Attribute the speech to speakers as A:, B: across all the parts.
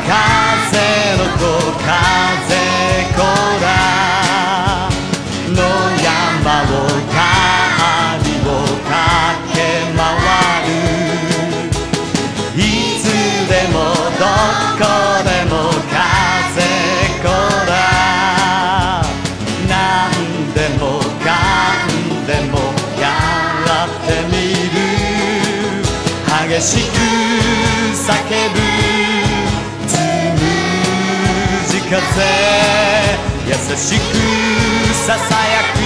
A: 風の子風こらの山を谷を駆け回るいつでもどこでも風こらなんでもかんでもやってみる激しく叫ぶつむじ風優しくささやく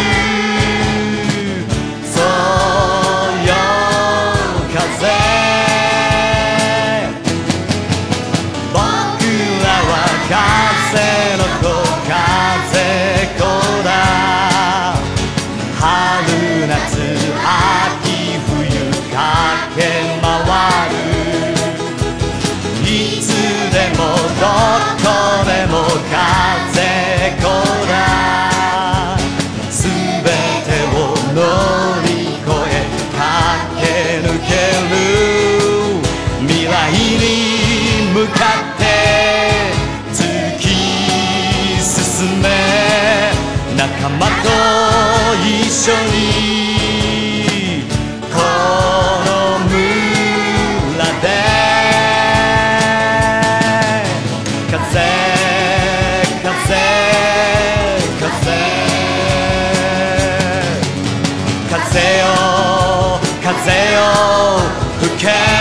A: そうよ風僕らは風の子風こら春夏秋冬駆け回るいつでもどこでも風こらすべてを乗り越え駆け抜ける未来に向かって突き進め仲間と一緒にこの村で風よ吹け